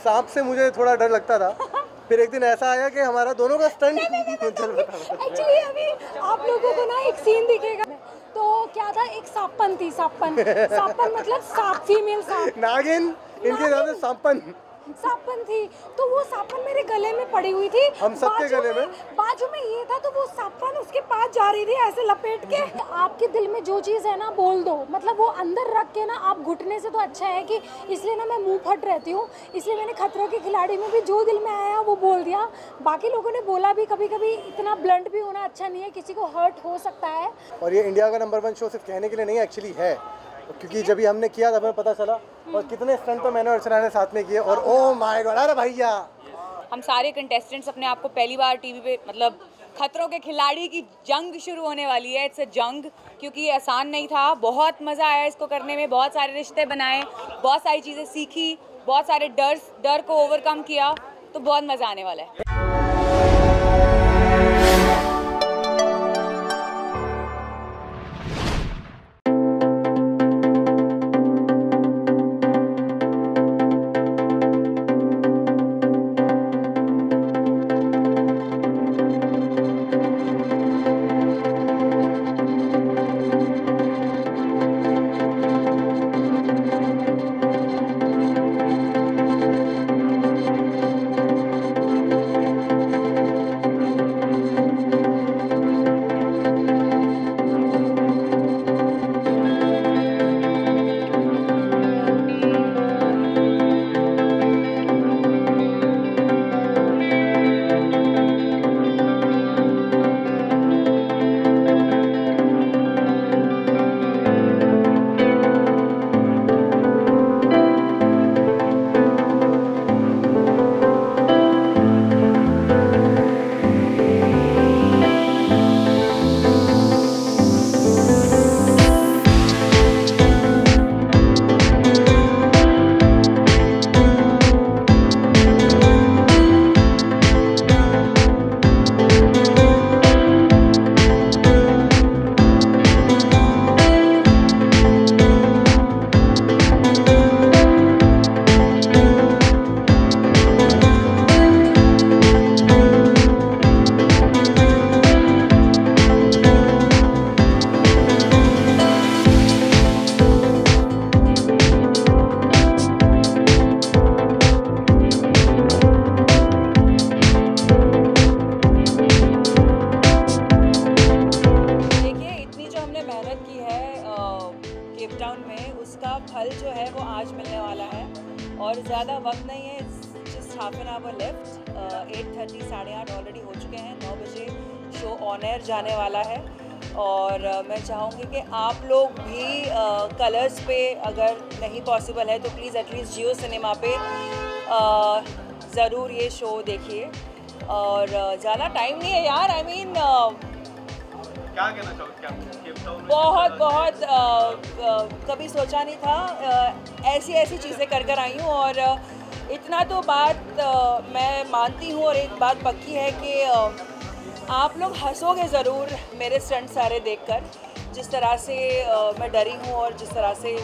सांप से मुझे थोड़ा डर लगता था, फिर एक दिन ऐसा आया कि हमारा दोनों का स्टंट एक्चुअली अभी आप लोगों को ना एक सीन दिखेगा, तो क्या था, एक सांपन थी, सांपन मतलब सांप, फीमेल सांप, नागिन, इनके नाम से सांपन थी। तो वो सांपन मेरे गले में पड़ी हुई थी, हम सबके गले में बाजू में ये था, तो वो सांपन उसके पास जा रही थी ऐसे लपेट के। आपके दिल में जो चीज़ है ना बोल दो, मतलब वो अंदर रख के ना आप घुटने से तो अच्छा है कि, इसलिए ना मैं मुंह फट रहती हूँ, इसलिए मैंने खतरों के खिलाड़ी में भी जो दिल में आया वो बोल दिया। बाकी लोगों ने बोला भी, कभी कभी इतना ब्लंट भी होना अच्छा नहीं है, किसी को हर्ट हो सकता है। और ये इंडिया का नंबर 1 शो सिर्फ कहने के लिए नहीं, एक्चुअली है, क्योंकि जब भी हमने किया तब हमें पता चला, और कितने स्टंट तो मैंने और अर्चना ने साथ में किए, और ओ माय गॉड, अरे भैया हम सारे कंटेस्टेंट्स अपने आप को पहली बार टीवी पे, मतलब खतरों के खिलाड़ी की जंग शुरू होने वाली है, इट्स अ जंग, क्योंकि ये आसान नहीं था, बहुत मज़ा आया इसको करने में, बहुत सारे रिश्ते बनाए, बहुत सारी चीज़ें सीखी, बहुत सारे डर को ओवरकम किया, तो बहुत मज़ा आने वाला है। केप टाउन में, उसका फल जो है वो आज मिलने वाला है, और ज़्यादा वक्त नहीं है, just half an hour left. 8:30 8:30 already हो चुके हैं, 9 बजे शो ऑन एयर जाने वाला है। और मैं चाहूँगी कि आप लोग भी कलर्स पे अगर नहीं पॉसिबल है तो प्लीज़ एटलीस्ट जियो सिनेमा पे ज़रूर ये शो देखिए। और ज़्यादा टाइम नहीं है यार, आई मीन क्या कहना चाहोगे? बहुत कभी सोचा नहीं था, ऐसी चीज़ें कर आई हूँ। और इतना तो बात मैं मानती हूँ, और एक बात पक्की है कि आप लोग हंसोगे ज़रूर मेरे स्टंट सारे देखकर, जिस तरह से मैं डरी हूँ और जिस तरह से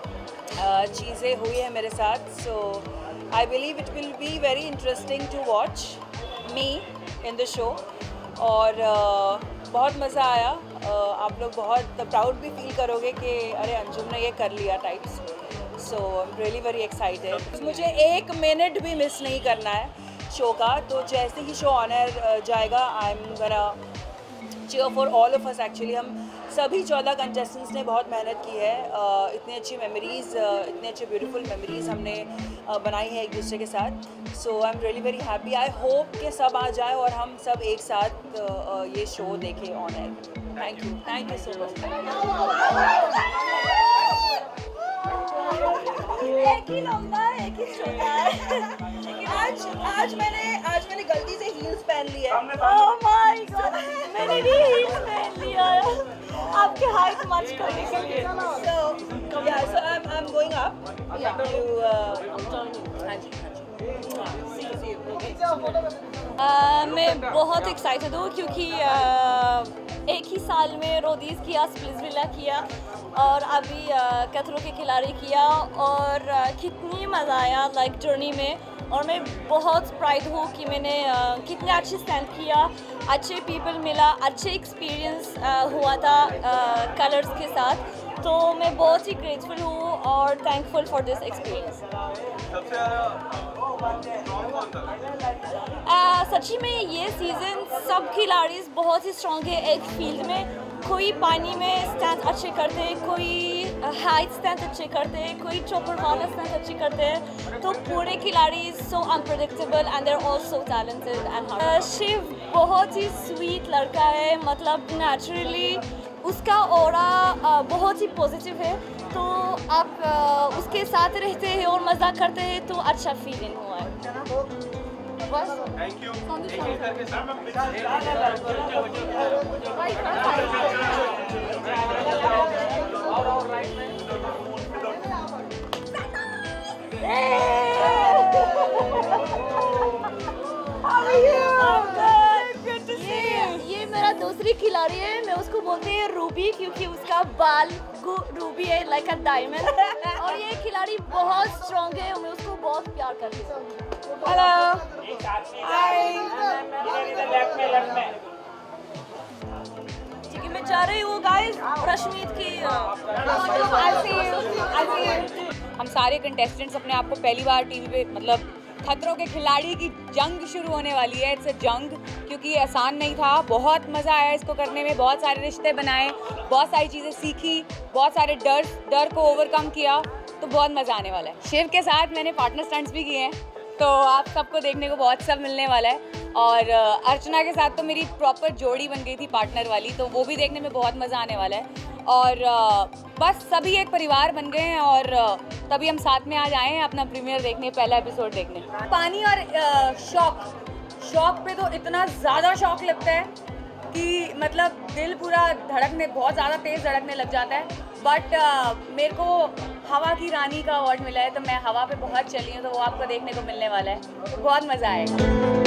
चीज़ें हुई है मेरे साथ। So I believe it will be very interesting to watch me in the show. और बहुत मज़ा आया, आप लोग बहुत प्राउड भी फील करोगे कि अरे अंजुम ने ये कर लिया types. So I am really very excited. मुझे 1 मिनट भी मिस नहीं करना है शो का, तो जैसे ही शो ऑन एयर जाएगा I am gonna cheer for all of us. Actually हम सभी 14 कंटेस्टेंट्स ने बहुत मेहनत की है, इतनी अच्छी मेमोरीज़, इतने अच्छे ब्यूटीफुल मेमोरीज़ हमने बनाई है एक दूसरे के साथ। So I am really very happy. I hope कि सब आ जाए और हम सब एक साथ ये शो देखें on air. Thank you so much. एक ही लंबा एक ही छोटा है। लेकिन आज मैंने गलती से हील्स पहन ली है। ओह माय गॉड, मैंने भी हील्स पहन लिया है आपके हाइट मैच करने के लिए। So I'm going up. मैं बहुत एक्साइटेड हूँ क्योंकि एक ही साल में रोडीज़ किया, स्प्लिट्सविला किया और अभी खतरों के खिलाड़ी किया, और कितनी मज़ा आया लाइक जर्नी में। और मैं बहुत प्राइड हूँ कि मैंने कितने अच्छे स्टैंड किया, अच्छे पीपल मिला, अच्छे एक्सपीरियंस हुआ था कलर्स के साथ। तो मैं बहुत ही ग्रेटफुल हूँ और थैंकफुल फॉर दिस एक्सपीरियंस। सबसे ज़्यादा सच्ची में ये सीज़न सब खिलाड़ी बहुत ही स्ट्रॉन्ग है एक फील्ड में। कोई पानी में स्टैंड अच्छे करते हैं, कोई हाइट स्टैंड अच्छे करते हैं, कोई चौपर वाला स्टैंड अच्छे करते हैं। तो पूरे खिलाड़ी so unpredictable and they're all so talented and hard. Shiv बहुत ही स्वीट लड़का है, मतलब नेचुरली उसका ऑरा बहुत ही पॉजिटिव है। तो आप उसके साथ रहते हैं और मज़ा करते हैं तो अच्छा फीलिंग हुआ है। बस थैंक यू। ये मेरा दूसरी खिलाड़ी है, मैं उसको बोलते हैं रूबी क्योंकि उसका बाल रूबी है लाइक अ डायमंड। और ये खिलाड़ी बहुत स्ट्रॉन्ग है, मैं उसको बहुत प्यार करती हूँ। हेलो ठीक है, मैं जा रही हूँ गाइस रश्मीत की। हम सारे कंटेस्टेंट्स अपने आप को पहली बार टीवी पे, मतलब खतरों के खिलाड़ी की जंग शुरू होने वाली है। इट्स अ जंग, क्योंकि ये आसान नहीं था। बहुत मज़ा आया इसको करने में, बहुत सारे रिश्ते बनाए, बहुत सारी चीज़ें सीखी, बहुत सारे डर को ओवरकम किया। तो बहुत मज़ा आने वाला है। शिव के साथ मैंने पार्टनर स्टंट्स भी किए हैं, तो आप सबको देखने को बहुत सब मिलने वाला है। और अर्चना के साथ तो मेरी प्रॉपर जोड़ी बन गई थी पार्टनर वाली, तो वो भी देखने में बहुत मज़ा आने वाला है। और बस सभी एक परिवार बन गए हैं और तभी हम साथ में आज आए हैं अपना प्रीमियर देखने, पहला एपिसोड देखने। पानी और शौक पे तो इतना ज़्यादा शौक लगता है कि मतलब दिल पूरा धड़कने, बहुत ज़्यादा तेज़ धड़कने लग जाता है। बट मेरे को हवा की रानी का अवार्ड मिला है, तो मैं हवा पे बहुत चली हूँ, तो वो आपको देखने को मिलने वाला है। बहुत मज़ा आएगा।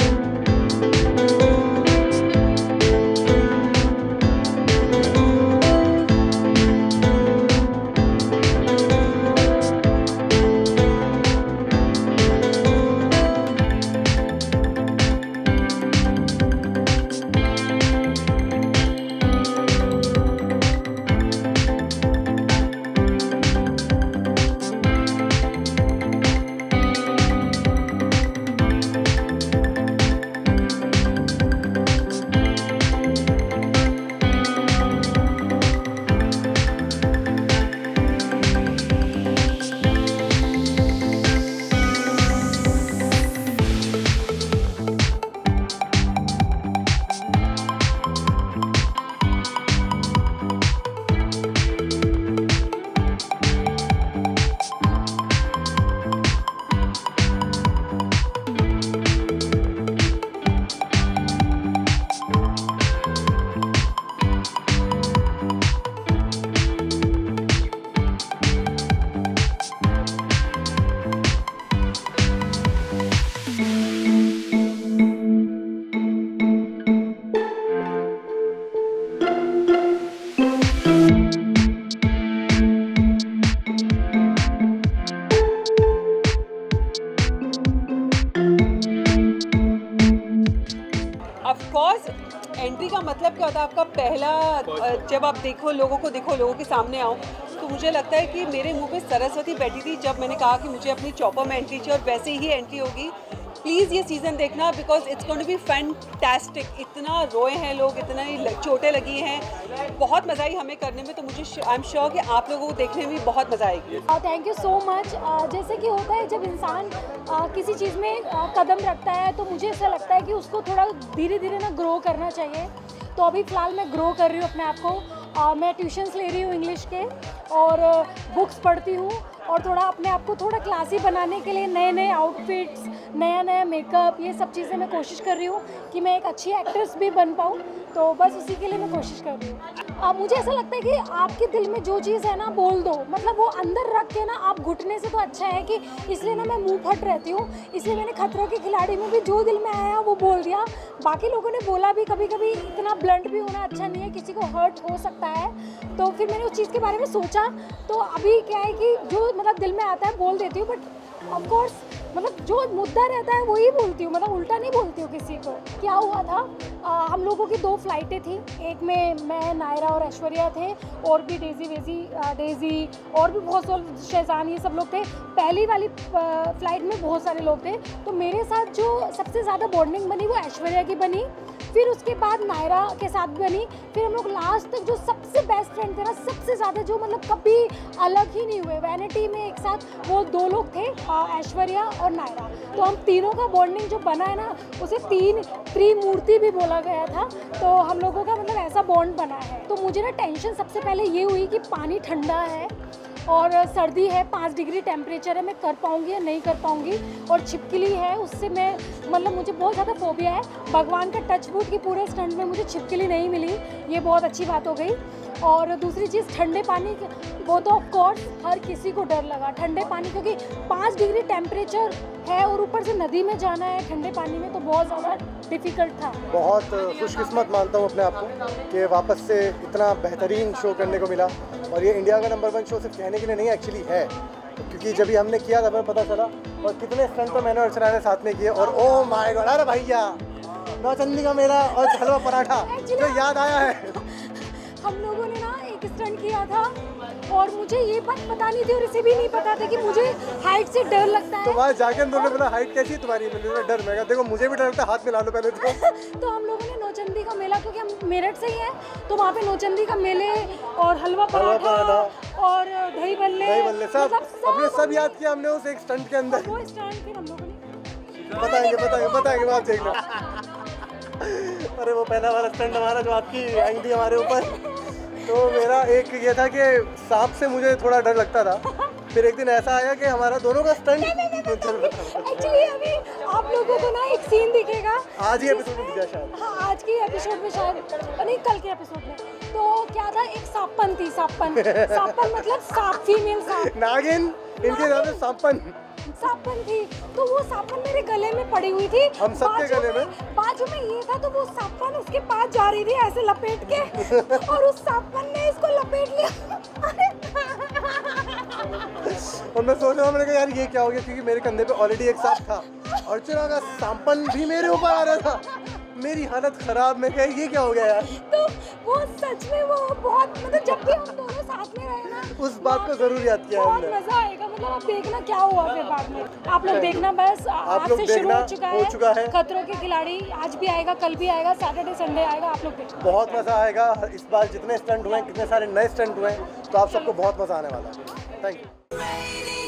एंट्री का मतलब क्या होता है आपका पहला, जब आप देखो लोगों के सामने आओ, तो मुझे लगता है कि मेरे मुंह पे सरस्वती बैठी थी जब मैंने कहा कि मुझे अपनी चॉपर में एंट्री चाहिए, और वैसे ही एंट्री होगी। प्लीज़ ये सीज़न देखना, because it's going to be fantastic. इतना रोए हैं लोग, इतना ही चोटें लगी हैं, बहुत मज़ा आई हमें करने में। तो मुझे आई एम श्योर कि आप लोगों को देखने में बहुत मज़ा आएगी। Thank you so much. जैसे कि होता है जब इंसान किसी चीज़ में कदम रखता है, तो मुझे ऐसा लगता है कि उसको थोड़ा धीरे धीरे ना ग्रो करना चाहिए। तो अभी फ़िलहाल मैं ग्रो कर रही हूँ अपने आप को। मैं ट्यूशन्स ले रही हूँ इंग्लिश के, और बुक्स पढ़ती हूँ, और थोड़ा अपने आप को थोड़ा क्लासी बनाने के लिए नए नए आउटफिट्स, नया नया मेकअप, ये सब चीज़ें मैं कोशिश कर रही हूँ कि मैं एक अच्छी एक्ट्रेस भी बन पाऊँ। तो बस उसी के लिए मैं कोशिश कर रही हूँ। मुझे ऐसा लगता है कि आपके दिल में जो चीज़ है ना, बोल दो। मतलब वो अंदर रख के ना आप घुटने से तो अच्छा है कि, इसलिए ना मैं मुंह फट रहती हूँ। इसलिए मैंने खतरों के खिलाड़ी में भी जो दिल में आया वो बोल दिया। बाकी लोगों ने बोला भी, कभी कभी इतना ब्लंट भी होना अच्छा नहीं है, किसी को हर्ट हो सकता है। तो फिर मैंने उस चीज़ के बारे में सोचा। तो अभी क्या है कि जो मतलब दिल में आता है बोल देती हूँ, बट ऑफकोर्स मतलब जो मुद्दा रहता है वही बोलती हूँ, मतलब उल्टा नहीं बोलती हूँ किसी को। क्या हुआ था, हम लोगों की 2 फ्लाइटें थी, एक में मैं, नायरा और ऐश्वर्या थे, और भी डेजी और भी बहुत सारे, शहजान, ये सब लोग थे। पहली वाली फ्लाइट में बहुत सारे लोग थे, तो मेरे साथ जो सबसे ज़्यादा बॉन्डिंग बनी वो ऐश्वर्या की बनी, फिर उसके बाद नायरा के साथ बनी, फिर हम लोग लास्ट तक जो सबसे बेस्ट फ्रेंड थे ना, सबसे ज़्यादा जो मतलब कभी अलग ही नहीं हुए, वैनिटी में एक साथ वो 2 लोग थे, ऐश्वर्या और नायरा। तो हम तीनों का बॉन्डिंग जो बना है ना, उसे त्रिमूर्ति भी बोला गया था। तो हम लोगों का मतलब ऐसा बॉन्ड बना है। तो मुझे ना टेंशन सबसे पहले ये हुई कि पानी ठंडा है और सर्दी है, 5 डिग्री टेम्परेचर है, मैं कर पाऊँगी या नहीं कर पाऊँगी, और छिपकली है, उससे मैं मतलब मुझे बहुत ज़्यादा फोबिया है। भगवान का टच वुड कि पूरे स्टंट में मुझे छिपकली नहीं मिली, ये बहुत अच्छी बात हो गई। और दूसरी चीज़ ठंडे पानी, वो तो ऑफ कोर्स हर किसी को डर लगा ठंडे पानी, क्योंकि 5 डिग्री टेम्परेचर है और ऊपर से नदी में जाना है ठंडे पानी में, तो बहुत ज़्यादा डिफ़िकल्ट था। बहुत खुशकिस्मत मानता हूँ अपने आप को कि वापस से इतना बेहतरीन शो करने को मिला। और ये इंडिया का नंबर 1 शो सिर्फ कहने के लिए नहीं एक्चुअली है, क्योंकि जब भी हमने किया था हमें पता चला, और कितने स्टंट तो मैंने और अर्चना ने साथ में किए। और ओह माय गॉड, अरे भैया, नौचंदी का मेला और हलवा पराठा जो याद आया है। हम लोगों ने ना एक स्टंट किया था, और मुझे ये बात पता नहीं थी और इसे भी नहीं पता था कि मुझे हाइट से डर लगता है। तो वहाँ जाके हम लोगों ने बोला हाइट कैसी है तुम्हारी, मैंने डर में, देखो मुझे भी डर लगता है, हाथ में ला लो पहले तो। तो हम लोगों ने नौचंदी का मेला, क्योंकि हम मेरठ से ही हैं, तो वहाँ पे नौचंदी का मेले और हलवा पराठा और दही बल्ले सब हमने सब याद किया हमने उस एक स्टंट के अंदर। वो स्टंट फिर हम लोगों ने बताएंगे आप देखना। अरे वो पहला वाला स्टंट हमारा जो आपकी आई थी हमारे ऊपर, तो मेरा एक ये था कि सांप से मुझे थोड़ा डर लगता था। फिर एक दिन ऐसा आया कि हमारा दोनों का स्टंट एक्चुअली अभी आप लोगों को ना एक सीन दिखेगा, आज ही एपिसोड में दिखा शायद। हाँ, आज की एपिसोड में शायद, नहीं कल के एपिसोड में। तो क्या था, एक सांपन थी, सांपन मतलब सांप, फीमेल सांप, नागिन, इनके नाम से सांपन थी। तो वो सांपन मेरे गले में पड़ी हुई थी, हम सबके गले में। बाजू में ये था, तो वो सांपन उसके पास जा रही थी ऐसे लपेट के, और उस सांपन ने इसको लपेट लिया। और मैं सोच रहा हूँ, मैंने कहा यार ये क्या हो गया, क्योंकि मेरे कंधे पे ऑलरेडी एक सांप था, अर्चना का सांपन भी मेरे ऊपर आ रहा था। मेरी हालत खराब, मैं कहा ये क्या हो गया यार। तो वो सच में वो बहुत, मतलब जब भी हम दोनों साथ में रहे ना, उस बात को जरूर याद किया बहुत हमने। मजा आएगा। मतलब आप देखना क्या हुआ फिर बाद में, आप लोग देखना, बस आज से शुरू हो चुका है खतरों के खिलाड़ी। आज भी आएगा, कल भी आएगा, सैटरडे संडे आएगा, आप लोग देखना, बहुत मजा आएगा। इस बार जितने स्टंट हुए, कितने सारे नए स्टंट हुए, तो आप सबको बहुत मजा आने वाला है। Thank you.